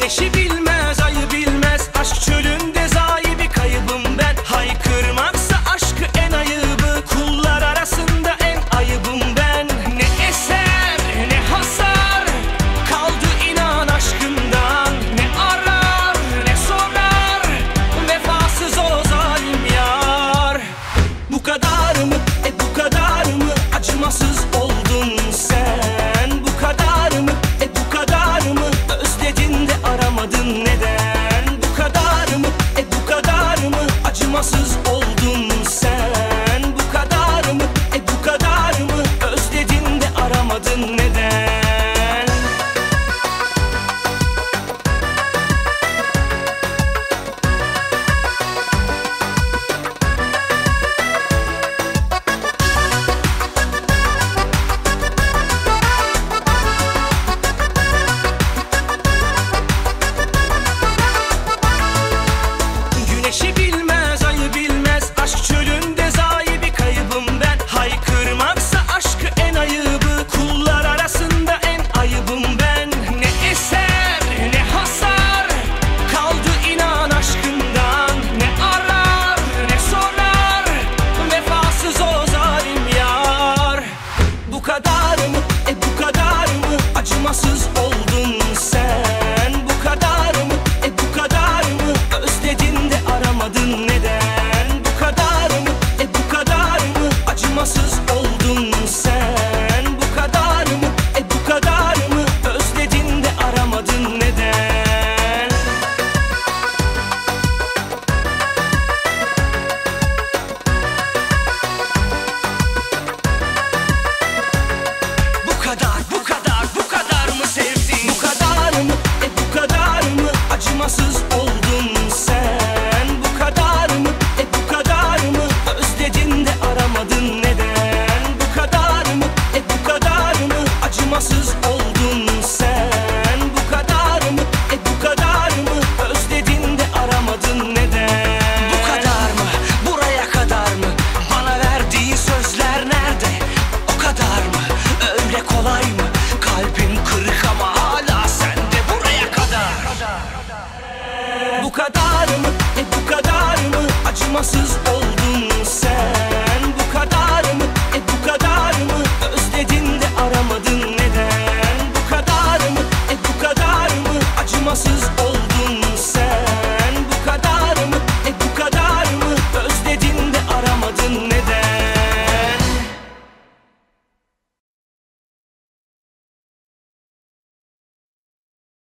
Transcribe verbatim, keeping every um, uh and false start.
Güneşi bilmez, ayı bilmez, aşk çölünde zayi bir kaybım ben. Haykırmaksa aşkı en ayıbı, kullar arasında en ayıbım ben. Ne eser ne hasar kaldı inan aşkından. Ne arar ne sorar, vefasız o zalim yar. Bu kadar mı, e bu kadar mı acımasız oldun sen? Bu kadar mı, e bu kadar mı özledin de aramadın neden? Bu kadar mı, e bu kadar mı acımasız oldun sen? Bu kadar mı, e bu kadar mı özledin de aramadın neden? Güneşi bilmez, ayı bilmez, aşk çölünde zayi bir kaybım ben. Haykırmaksa aşkı en ayıbı, kullar arasında en ayıbım ben. Ne eser ne hasar kaldı inan aşkından. Ne arar ne sorar, vefasız o zalim yar. Bu kadar mı, e bu kadar mı acımasız oldun sen? Bu kadar mı, e bu kadar mı özledin de aramadın neden? Bu kadar mı, e bu kadar mı acımasız oldun sen? Bu kadar mı, e bu kadar mı özledin de aramadın neden? Bu kadar, bu kadar, bu kadar mı sevdin? Bu kadar mı, e bu kadar mı acımasız oldun sen? Bu kadar mı, e bu kadar mı özledin de aramadın neden? Bu kadar mı, e bu kadar mı acımasız oldun sen? Bu kadar mı, e bu kadar mı özledin de aramadın neden? Bu kadar mı, buraya kadar mı? Bana verdiğin sözler nerede? O kadar mı, öyle kolay mı? Kalbim kırık ama hala sende, buraya kadar. Bu kadar mı, e bu kadar mı acımasız oldun sen? Bu kadar mı, e bu kadar mı özledin de aramadın neden? Bu kadar mı, e bu kadar mı acımasız